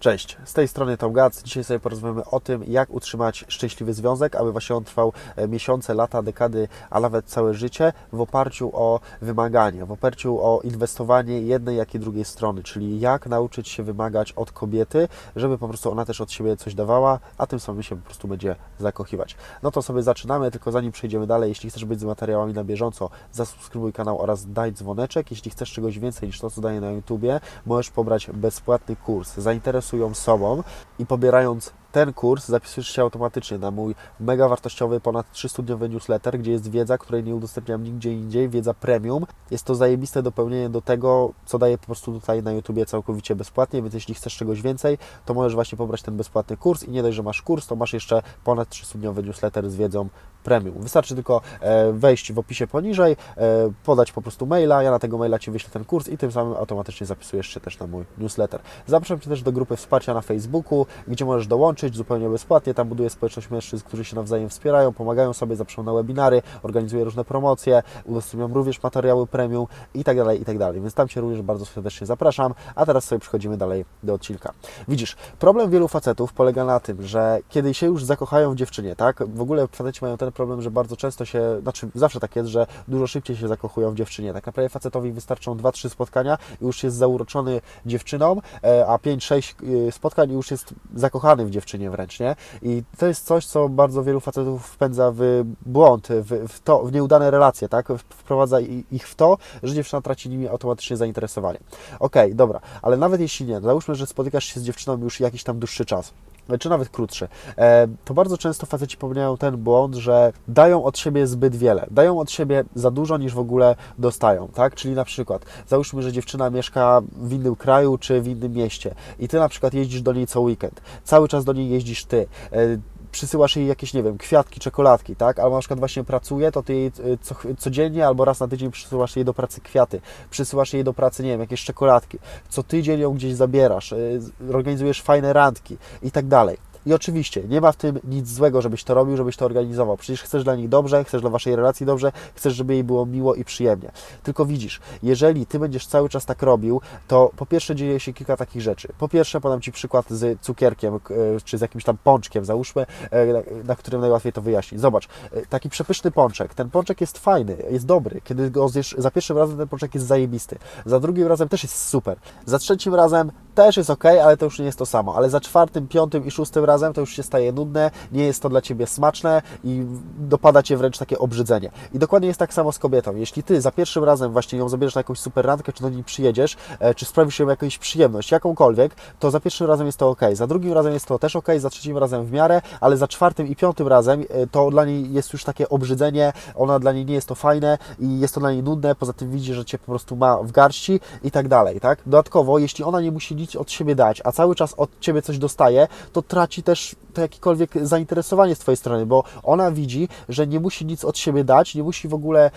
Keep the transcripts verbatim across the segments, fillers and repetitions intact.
Cześć, z tej strony Tom Gac. Dzisiaj sobie porozmawiamy o tym, jak utrzymać szczęśliwy związek, aby właśnie on trwał miesiące, lata, dekady, a nawet całe życie w oparciu o wymagania, w oparciu o inwestowanie jednej, jak i drugiej strony, czyli jak nauczyć się wymagać od kobiety, żeby po prostu ona też od siebie coś dawała, a tym samym się po prostu będzie zakochiwać. No to sobie zaczynamy, tylko zanim przejdziemy dalej, jeśli chcesz być z materiałami na bieżąco, zasubskrybuj kanał oraz daj dzwoneczek. Jeśli chcesz czegoś więcej niż to, co daję na YouTubie, możesz pobrać bezpłatny kurs. Zainteresuj sobą i pobierając ten kurs zapisujesz się automatycznie na mój mega wartościowy, ponad trzystudniowy newsletter, gdzie jest wiedza, której nie udostępniam nigdzie indziej, wiedza premium. Jest to zajebiste dopełnienie do tego, co daję po prostu tutaj na YouTubie całkowicie bezpłatnie, więc jeśli chcesz czegoś więcej, to możesz właśnie pobrać ten bezpłatny kurs i nie dość, że masz kurs, to masz jeszcze ponad trzystudniowy newsletter z wiedzą premium. Wystarczy tylko wejść w opisie poniżej, podać po prostu maila, ja na tego maila Ci wyślę ten kurs i tym samym automatycznie zapisujesz się też na mój newsletter. Zapraszam Cię też do grupy wsparcia na Facebooku, gdzie możesz dołączyć zupełnie bezpłatnie. Tam buduję społeczność mężczyzn, którzy się nawzajem wspierają, pomagają sobie, zapraszam na webinary, organizuję różne promocje, udostępniam również materiały premium i tak dalej, i tak dalej. Więc tam Cię również bardzo serdecznie zapraszam, a teraz sobie przechodzimy dalej do odcinka. Widzisz, problem wielu facetów polega na tym, że kiedy się już zakochają w dziewczynie, tak, w ogóle faceci mają ten problem, że bardzo często się, znaczy zawsze tak jest, że dużo szybciej się zakochują w dziewczynie. Tak naprawdę facetowi wystarczą dwa trzy spotkania i już jest zauroczony dziewczyną, a pięć sześć spotkań i już jest zakochany w dziewczynie wręcz, nie? I to jest coś, co bardzo wielu facetów wpędza w błąd, w, w, to, w nieudane relacje, tak? Wprowadza ich w to, że dziewczyna traci nimi automatycznie zainteresowanie. Okej, okay, dobra, ale nawet jeśli nie, załóżmy, że spotykasz się z dziewczyną już jakiś tam dłuższy czas, czy nawet krótszy, to bardzo często faceci popełniają ten błąd, że dają od siebie zbyt wiele, dają od siebie za dużo, niż w ogóle dostają, tak? Czyli na przykład, załóżmy, że dziewczyna mieszka w innym kraju, czy w innym mieście i Ty na przykład jeździsz do niej co weekend, cały czas do niej jeździsz Ty, przysyłasz jej jakieś, nie wiem, kwiatki, czekoladki, tak? Albo na przykład właśnie pracuje, to Ty jej co, codziennie albo raz na tydzień przysyłasz jej do pracy kwiaty, przysyłasz jej do pracy, nie wiem, jakieś czekoladki, co tydzień ją gdzieś zabierasz, organizujesz fajne randki i tak dalej. I oczywiście nie ma w tym nic złego, żebyś to robił, żebyś to organizował. Przecież chcesz dla nich dobrze, chcesz dla Waszej relacji dobrze, chcesz, żeby jej było miło i przyjemnie. Tylko widzisz, jeżeli Ty będziesz cały czas tak robił, to po pierwsze dzieje się kilka takich rzeczy. Po pierwsze podam Ci przykład z cukierkiem, czy z jakimś tam pączkiem, załóżmy, na którym najłatwiej to wyjaśnić. Zobacz, taki przepyszny pączek. Ten pączek jest fajny, jest dobry. Kiedy go zjesz za pierwszym razem, ten pączek jest zajebisty. Za drugim razem też jest super. Za trzecim razem też jest ok, ale to już nie jest to samo. Ale za czwartym, piątym i szóstym razem to już się staje nudne, nie jest to dla Ciebie smaczne i dopada Cię wręcz takie obrzydzenie. I dokładnie jest tak samo z kobietą. Jeśli Ty za pierwszym razem właśnie ją zabierzesz na jakąś super randkę, czy do niej przyjedziesz, czy sprawisz jej jakąś przyjemność, jakąkolwiek, to za pierwszym razem jest to ok, za drugim razem jest to też ok, za trzecim razem w miarę, ale za czwartym i piątym razem to dla niej jest już takie obrzydzenie, ona dla niej nie jest to fajne i jest to dla niej nudne, poza tym widzi, że Cię po prostu ma w garści i tak dalej, tak? Dodatkowo, jeśli ona nie musi nic od siebie dać, a cały czas od Ciebie coś dostaje, to traci też to jakiekolwiek zainteresowanie z Twojej strony, bo ona widzi, że nie musi nic od siebie dać, nie musi w ogóle,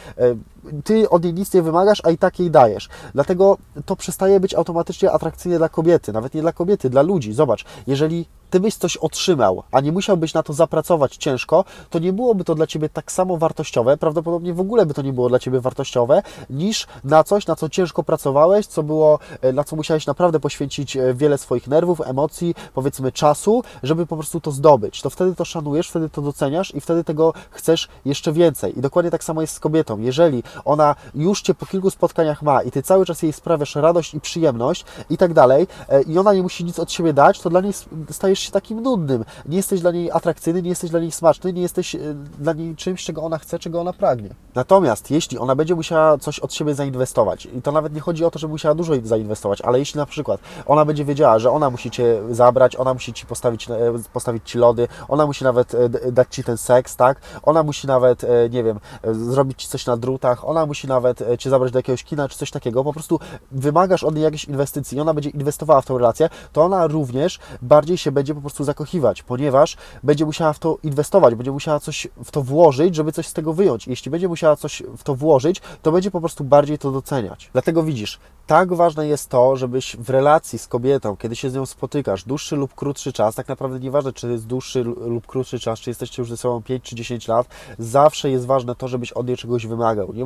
Ty od niej nic nie wymagasz, a i tak jej dajesz. Dlatego to przestaje być automatycznie atrakcyjne dla kobiety, nawet nie dla kobiety, dla ludzi. Zobacz, jeżeli Ty byś coś otrzymał, a nie musiałbyś na to zapracować ciężko, to nie byłoby to dla Ciebie tak samo wartościowe, prawdopodobnie w ogóle by to nie było dla Ciebie wartościowe, niż na coś, na co ciężko pracowałeś, co było, na co musiałeś naprawdę poświęcić wiele swoich nerwów, emocji, powiedzmy czasu, żeby po prostu to zdobyć. To wtedy to szanujesz, wtedy to doceniasz i wtedy tego chcesz jeszcze więcej. I dokładnie tak samo jest z kobietą. Jeżeli ona już Cię po kilku spotkaniach ma i Ty cały czas jej sprawiasz radość i przyjemność i tak dalej, i ona nie musi nic od siebie dać, to dla niej stajesz się takim nudnym. Nie jesteś dla niej atrakcyjny, nie jesteś dla niej smaczny, nie jesteś dla niej czymś, czego ona chce, czego ona pragnie. Natomiast jeśli ona będzie musiała coś od siebie zainwestować, i to nawet nie chodzi o to, że musiała dużo zainwestować, ale jeśli na przykład ona będzie wiedziała, że ona musi Cię zabrać, ona musi Ci postawić, postawić Ci lody, ona musi nawet dać Ci ten seks, tak? Ona musi nawet, nie wiem, zrobić Ci coś na drutach, ona musi nawet Cię zabrać do jakiegoś kina, czy coś takiego. Po prostu wymagasz od niej jakiejś inwestycji i ona będzie inwestowała w tą relację, to ona również bardziej się będzie po prostu zakochiwać, ponieważ będzie musiała w to inwestować, będzie musiała coś w to włożyć, żeby coś z tego wyjąć. Jeśli będzie musiała coś w to włożyć, to będzie po prostu bardziej to doceniać. Dlatego widzisz, tak ważne jest to, żebyś w relacji z kobietą, kiedy się z nią spotykasz, dłuższy lub krótszy czas, tak naprawdę nieważne, czy jest dłuższy lub krótszy czas, czy jesteście już ze sobą pięć czy dziesięć lat, zawsze jest ważne to, żebyś od niej czegoś wymagał. Nie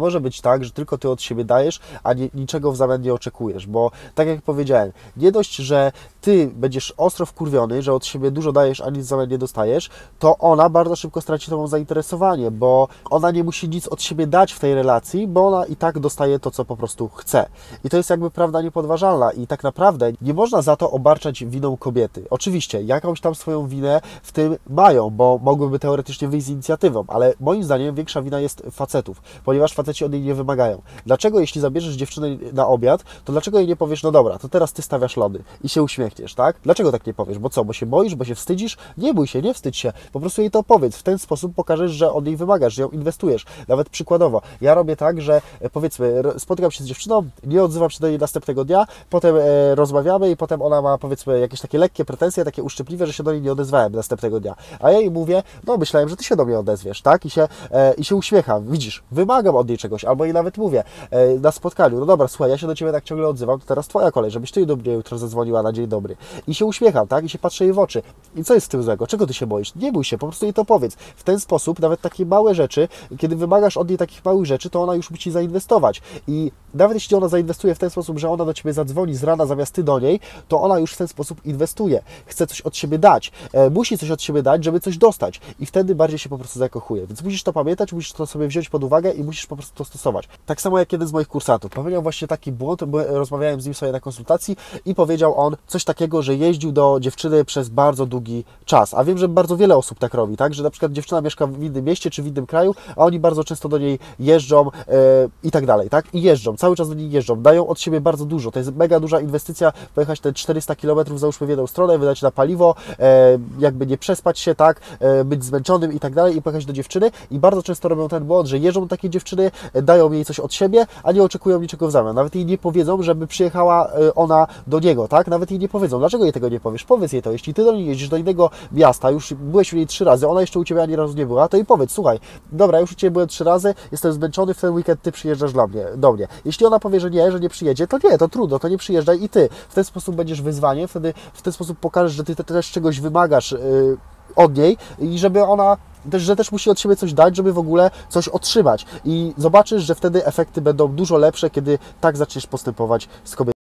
może być tak, że tylko ty od siebie dajesz, a nie, niczego w zamian nie oczekujesz, bo tak jak powiedziałem, nie dość, że ty będziesz ostro wkurwiony, że od siebie dużo dajesz, a nic w zamian nie dostajesz, to ona bardzo szybko straci tobą zainteresowanie, bo ona nie musi nic od siebie dać w tej relacji, bo ona i tak dostaje to, co po prostu chce. I to jest jakby prawda niepodważalna i tak naprawdę nie można za to obarczać winą kobiety. Oczywiście, jakąś tam swoją winę w tym mają, bo mogłyby teoretycznie wyjść z inicjatywą, ale moim zdaniem większa wina jest facetów, ponieważ faceci od niej nie wymagają. Dlaczego, jeśli zabierzesz dziewczynę na obiad, to dlaczego jej nie powiesz, no dobra, to teraz ty stawiasz lody i się uśmiechniesz, tak? Dlaczego tak nie powiesz? Bo co, bo się boisz, bo się wstydzisz? Nie bój się, nie wstydź się, po prostu jej to powiedz. W ten sposób pokażesz, że od niej wymagasz, że ją inwestujesz. Nawet przykładowo, ja robię tak, że powiedzmy, spotykam się z dziewczyną, nie odzywam się do niej następnego dnia, potem e, rozmawiamy i potem ona ma, powiedzmy, jakieś takie lekkie pretensje, takie uszczypliwe, że się do niej nie odezwałem następnego dnia. A ja jej mówię, no myślałem, że ty się do mnie odezwiesz, tak? I się, e, i się uśmiecham, widzisz, wymagam od niej czegoś, albo jej nawet mówię e, na spotkaniu, no dobra, słuchaj, ja się do ciebie tak ciągle odzywam, to teraz twoja kolej, żebyś ty do mnie jutro zadzwoniła na dzień dobry. I się uśmiecham, tak? I się patrzę jej w oczy. I co jest z tym złego? Czego ty się boisz? Nie bój się, po prostu jej to powiedz. W ten sposób nawet takie małe rzeczy, kiedy wymagasz od niej takich małych rzeczy, to ona już musi zainwestować. I nawet jeśli ona zainwestuje w ten sposób, że ona do ciebie zadzwoni z rana zamiast ty do niej, to ona już w ten sposób inwestuje. Chce coś od siebie dać. E, musi coś od siebie dać, żeby coś dostać. I wtedy bardziej się po prostu zakochuje. Więc musisz to pamiętać, musisz to sobie wziąć pod uwagę i musisz po prostu to stosować. Tak samo jak jeden z moich kursantów. Popełniał właśnie taki błąd, bo rozmawiałem z nim sobie na konsultacji i powiedział on coś takiego, że jeździł do dziewczyny przez bardzo długi czas. A wiem, że bardzo wiele osób tak robi, tak? Że na przykład dziewczyna mieszka w innym mieście czy w innym kraju, a oni bardzo często do niej jeżdżą yy, i tak dalej, tak? I jeżdżą, cały czas do niej jeżdżą, dają od siebie bardzo dużo. To jest mega duża inwestycja, pojechać te czterysta kilometrów załóżmy w jedną stronę, wydać na paliwo, yy, jakby nie przespać się, tak? Yy, być zmęczonym i tak dalej i pojechać do dziewczyny i bardzo często robią ten błąd, że jeżdżą do takiej dziewczyny, yy, dają jej coś od siebie, a nie oczekują niczego w zamian. Nawet jej nie powiedzą, żeby przyjechała yy, ona do niego, tak? Nawet jej nie powiedzą. Dlaczego jej tego nie powiesz? Powiedz jej to. Jeśli ty do niej jeździsz do innego miasta, już byłeś w niej trzy razy, ona jeszcze u ciebie ani razu nie była, to jej powiedz, słuchaj, dobra, już u ciebie byłem trzy razy, jestem zmęczony, w ten weekend ty przyjeżdżasz dla mnie, do mnie. Jeśli ona powie, że nie, że nie przyjedzie, to nie, to trudno, to nie przyjeżdżaj i ty. W ten sposób będziesz wyzwaniem, wtedy w ten sposób pokażesz, że ty też czegoś wymagasz yy, od niej i żeby ona też, że też musi od siebie coś dać, żeby w ogóle coś otrzymać. I zobaczysz, że wtedy efekty będą dużo lepsze, kiedy tak zaczniesz postępować z kobietą.